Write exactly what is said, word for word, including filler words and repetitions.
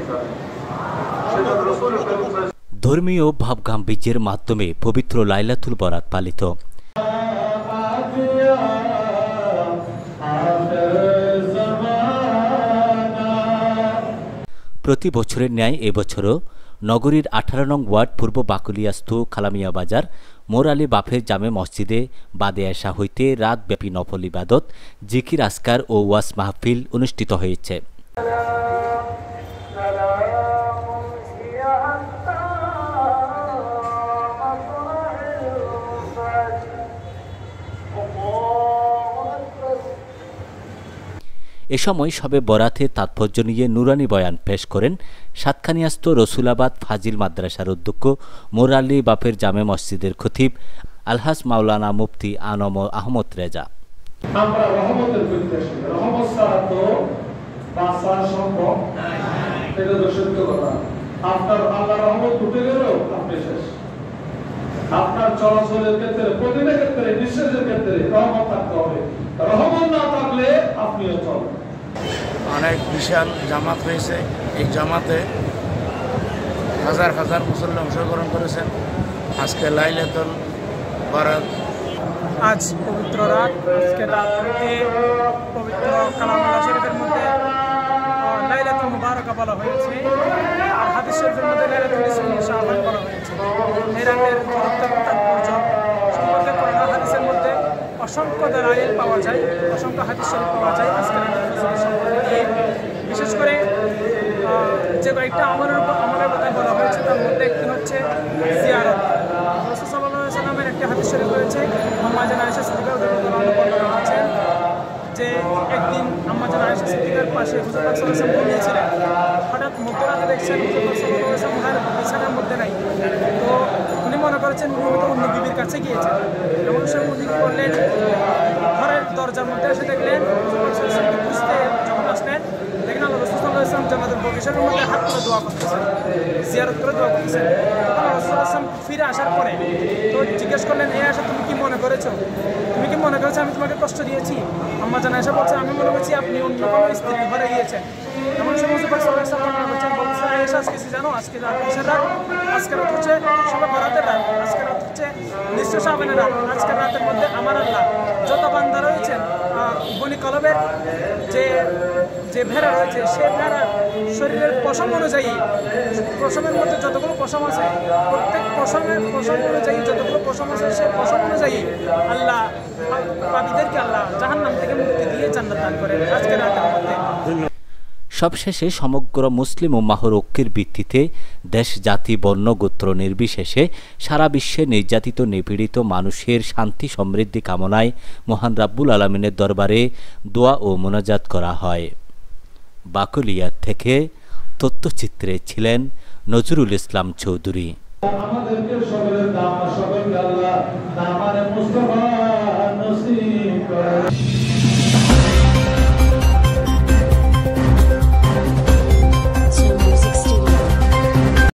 ধর্মীয় ভাবগাম্ভীর্যের মাধ্যমে পবিত্র লাইলাতুল বরাত পালিত। প্রতি বছরের ন্যায় এবছরও নগরীর আঠারো নং ওয়ার্ড পূর্ব বাকুলিয়াস্থ খালামিয়া বাজার মোর আলী বাফের জামে মসজিদে বাদে আসা হইতে রাতব্যাপী নফল ইবাদত, জিকির আসকার ও ওয়াজ মাহফিল অনুষ্ঠিত হয়েছে। এ সময় শবে বরাতের তাৎপর্য নিয়ে নুরানি বয়ান পেশ করেন সাতখানিয়াস্থ রসুলাবাদ ফাজিল মাদ্রাসার অধ্যক্ষ মোর আলী বাফের জামে মসজিদের খতিব আলহাজ মাওলানা মুফতি আনম আহমদ রেজা। আমরা রহমতের প্রত্যাশী, রহমত ছাড়া তো বাঁচা সম্ভব না, এটা তো সত্য কথা। আপনার আল্লাহর রহমত উঠে গেলেও আপনি শেষ। আপনার চলাচলের ক্ষেত্রে, প্রতিটা ক্ষেত্রে, নিঃশ্বাসের ক্ষেত্রে রহমত থাকতে হবে। রহমত না থাকলে আপনিও চলেন। অনেক বিশাল জামাত হয়েছে, এই জামাতে হাজার হাজার মুসল্লি অংশগ্রহণ করেছেন। আজকে লাইলাতুল বরাত, আজ পবিত্র রাত। আজকে রাতে পবিত্র কালামুল্লাহ শরীফের মধ্যে লাইলাতুল মুবারাকা বলা হয়েছে, আর হাদিস শরীফের মধ্যে লাইলাতুল ইসমি শাবান বলা হয়েছে। এই রাতের গুরুত্ব তাৎপর্য সম্পর্কে কোরআন হাদিসের মধ্যে অসংখ্য দলাইল পাওয়া যায়, অসংখ্য হাদিস শরীফ পাওয়া যায়। আজকের সম্পর্কে বিশেষ করে যে কয়েকটা আমলের উপর আমলের কথা বলা হয়েছে, তার মধ্যে একটি হচ্ছে জিয়ারত। রাসূল সাল্লাল্লাহু আলাইহি ওয়াসাল্লামের একটি হাদিস শরীফ রয়েছে, আম্মা জান আয়েশা সিদ্দিকা রাদিয়াল্লাহু আনহা বর্ণনা করেছেন যে একদিন আম্মা জান আয়েশা সিদ্দিকার পাশে হুজুর পাক সাল্লাল্লাহু আলাইহি ওয়াসাল্লাম ঘুমিয়েছিলেন। হঠাৎ মধ্যরাতে দেখছেন হুজুর পাক সাল্লাল্লাহু আলাইহি ওয়াসাল্লাম বিছানার মধ্যে নাই। তো উনি মনে করেছেন উনি হয়তো অন্য বিবির কাছে গিয়েছেন। এমন সময় উনি কি করলেন, ঘরের দরজার মধ্যে এসে দেখলেন হুজুর পাক সাল্লাল্লাহু আলাইহি ওয়াসাল্লাম বুঝতে যখন আসলেন, দেখেন আল্লাহ রাসূল সাল্লাল্লাহু আলাইহি ওয়াসাল্লাম জান্নাতুল বগিচার মধ্যে হাত তুলে দোয়া করতেছেন, জিয়ারত করে দোয়া করতেছেন। তখন রাসূল সাল্লাল্লাহু আলাইহি ওয়াসাল্লাম ফিরে আসার পরে তো জিজ্ঞেস করলেন, এই আশা তুমি কি মনে করেছো? তুমি কি মনে করেছো আমি তোমাকে কষ্ট দিয়েছি? আম্মা জান আয়েশা বলছেন, আমি মনে করছি আপনি অন্য কোনো স্ত্রীর ঘরে গিয়েছেন। এমন সময় হুজুর পাক সাল্লাল্লাহু আলাইহি ওয়াসাল্লাম বলছেন, বলছে আয়েশা আজকে কি জানো, আজকে রাত কিসের রাত? আজকে রাত হচ্ছে শবে বরাতের রাত, আজকে রাত হচ্ছে নিঃস্ব শাবানের রাত। আজকের রাতের মধ্যে আমার আল্লাহ যত বান্দা রয়েছেন, বনি কলবের যে যে ভেড়া রয়েছে, সে ভেড়ার শরীরের পশম অনুযায়ী, পশমের মধ্যে যতগুলো পশম আছে, প্রত্যেক পশমের পশম অনুযায়ী যতগুলো পশম আছে, সে পশম অনুযায়ী আল্লাহ পাপীদেরকে আল্লাহ জাহান্নাম থেকে মুক্তি দিয়ে জান্নাত দান করেন আজকের রাতের মধ্যে। সবশেষে সমগ্র মুসলিম উম্মাহর ঐক্যের ভিত্তিতে দেশ, জাতি, বর্ণ, গোত্র নির্বিশেষে সারা বিশ্বে নির্যাতিত নিপীড়িত মানুষের শান্তি সমৃদ্ধি কামনায় মহান রাব্বুল আলামিনের দরবারে দোয়া ও মোনাজাত করা হয়। বাকুলিয়া থেকে তথ্যচিত্রে ছিলেন নজরুল ইসলাম চৌধুরী। আমাদেরকে সকলের দাম সকলকে আল্লাহ দামানে মুস্তাফা নসিব করে।